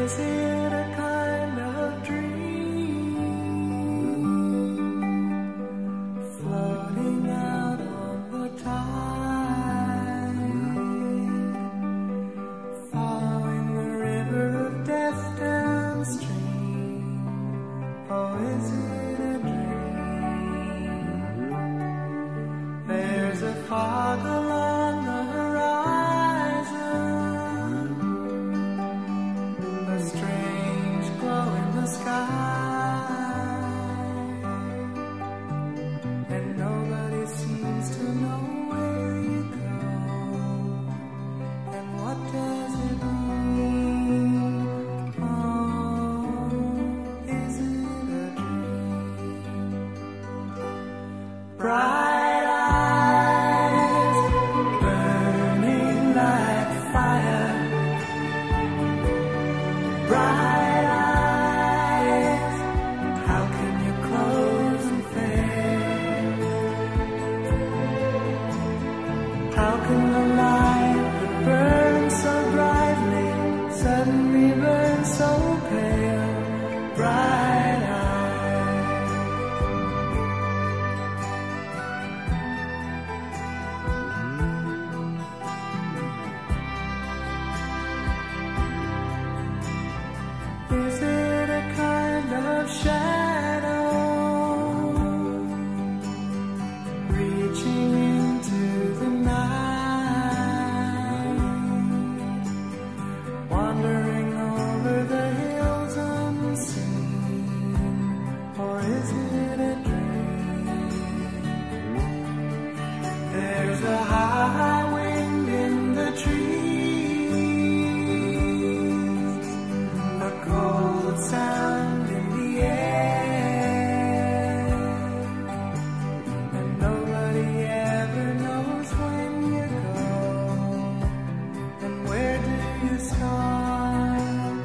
Is it a kind of dream floating out on the tide, following the river of death downstream? Oh, is it a dream? There's a fog along the horizon, a strange glow in the sky, and nobody seems to know where you go, and what does it mean? Oh, is it a dream? Bright eyes burning like fire, bright eyes, how can you close and fail? How can the light that burns so brightly suddenly burn so pale? Bright eyes. Is it a kind of shadow reaching into the night, wandering over the hills unseen? Or is it a dream? There's a high wind in the trees, a cold sound in the air, and nobody ever knows when you go, and where do you start?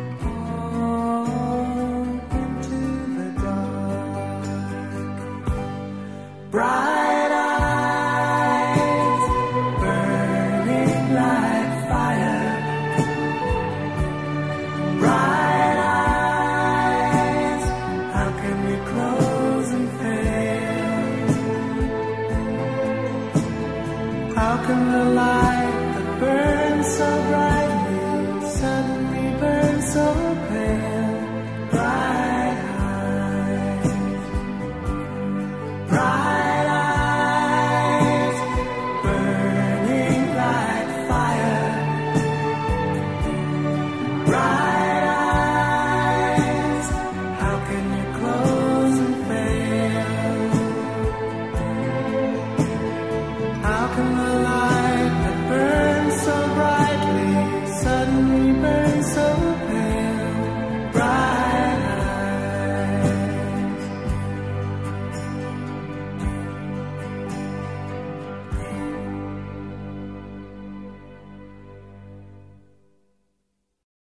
Oh, into the dark. Bright eyes burning like fire, bright eyes, how can we close and fail? How can the light